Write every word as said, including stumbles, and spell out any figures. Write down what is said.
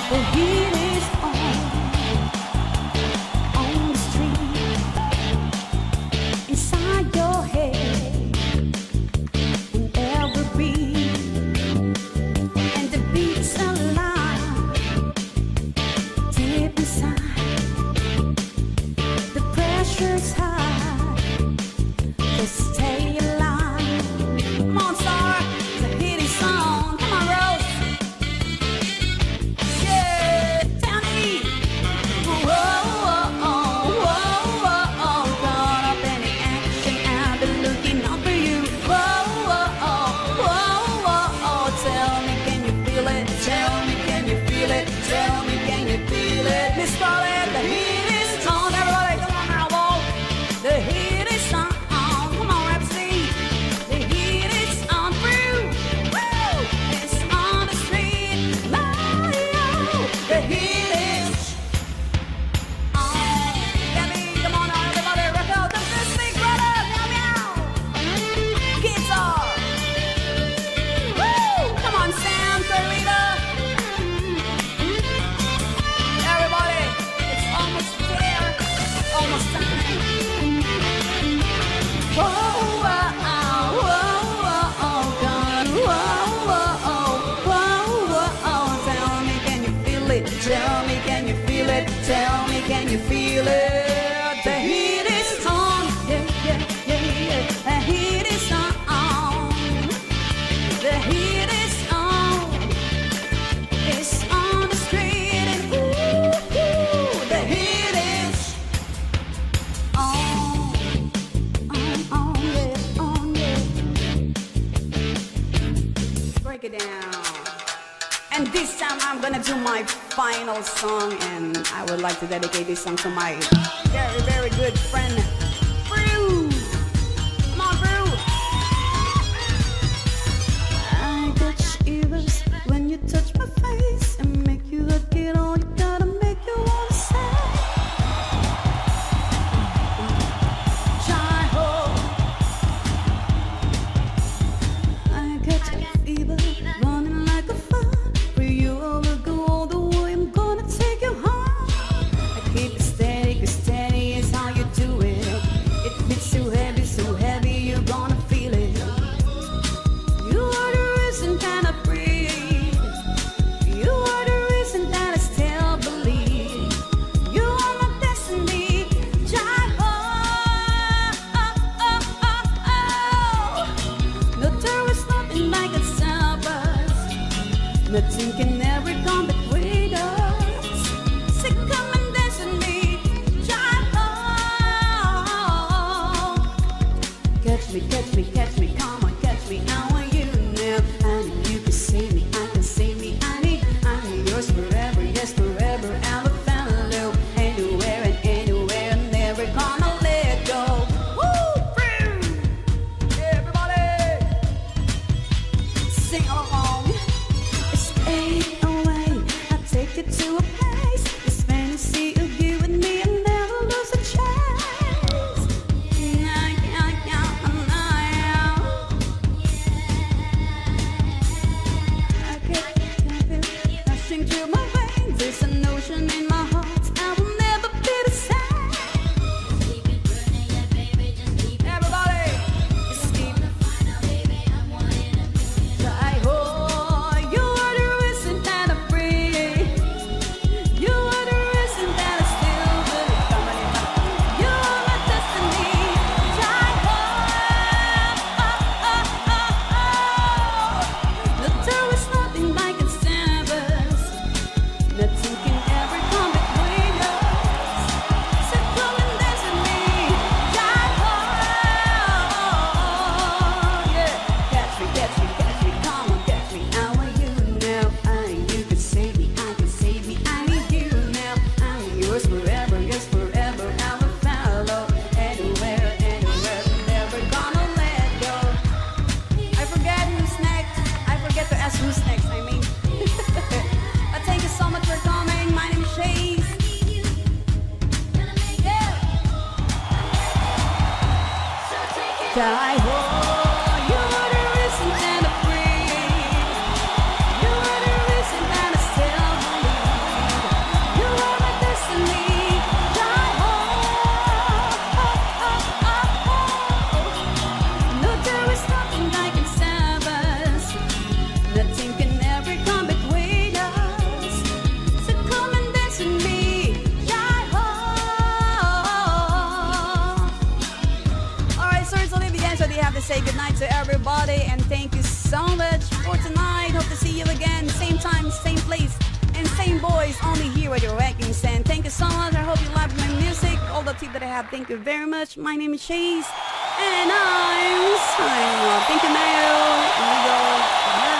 The heat is on, on the street, inside your head, in every beat, and the beat's alive, deep inside. The pressure's high, just stay alive. Come on, Star, it's a hitty song. Come on, Rose. Yeah, Townie. Whoa, whoa, whoa, whoa, whoa. Caught up in the action, I've been looking out for you. Whoa, whoa, whoa, whoa, whoa. Tell me, can you feel it? Tell me, can you feel it? Tell me, can you feel it? Miss Scarlett, the heat is on. Everybody, come on now, whoa. The heat is on. Come on, Rhapsody. The heat is on through. Woo! It's on the street. Mario. The heat is on. Gabby, come on now, everybody. Rock out the big brother. Meow, meow. Guitar. Woo! Come on, Sam, Carlita. Everybody, it's almost there. Almost time. Whoa, whoa, whoa, whoa, God. Whoa, whoa, whoa, whoa. Tell me, can you feel it? Tell me, can you feel it? Tell me, can you feel it? The heat is on. Yeah, yeah, yeah, yeah. The heat is on. The heat is on. It's on the street and ooh, ooh, the heat is on. On, on, yeah, on, yeah. Break it down. And this time I'm gonna do my final song, and I would like to dedicate this song to my very, very good friend, Brew. Come on, Brew. I get shivers when you touch my face and make you look it all. You gotta make you wanna say. I get fever, running like a fire. For you, I will go all the way. I'm gonna take you home. I keep it steady, 'cause steady is how you do it. If it's too heavy, so heavy, you're gonna feel it. You are the reason that I breathe. You are the reason that I still believe. You are my destiny. Jai-ho. No, there is nothing like a us. Nothing can ever come between us. So come and dance with me. Jai-ho. Catch me, catch me, catch me. Come on, catch me. I want you now. I need you can save me. I can save me. I need, I need yours forever. Yes, forever. I'll follow anywhere and anywhere. I'm never gonna let go. Woo! Free! Everybody! Sing along. It's eight away. I take you to a place. This fantasy of you and me, I never lose a chance. Nah, nah, nah, nah. I get rushing through my veins. There's an ocean in my heart. I will never be the same. Everybody, just keep Jai-ho. You are the reason that I breathe. You are the reason that I still believe. You are my destiny. Jai-ho. No, there is nothing like it stab us. Nothing can ever come between us. So come and dance with me. Jai-ho. Yeah. Catch me, catch me, catch me. Come on, catch me. I want you now. I need you can save me. I can save me. I need you now. I'm yours forever. Yes, forever. I will follow anywhere, anywhere. Never gonna let go. I forget who's next. I forget to ask who's next. I mean, but thank you so much for coming. My name is Sheyz. Yeah. Jai-ho. You are the reason that I breathe. You are the reason that I still believe. say goodnight to everybody, and thank you so much for tonight. Hope to see you again, same time, same place, and same voice, only here at your Rankings. And thank you so much. I hope you like my music, all the tips that I have. Thank you very much. My name is Sheyz, and I'm signing off. Thank you, Mayo. Amigo.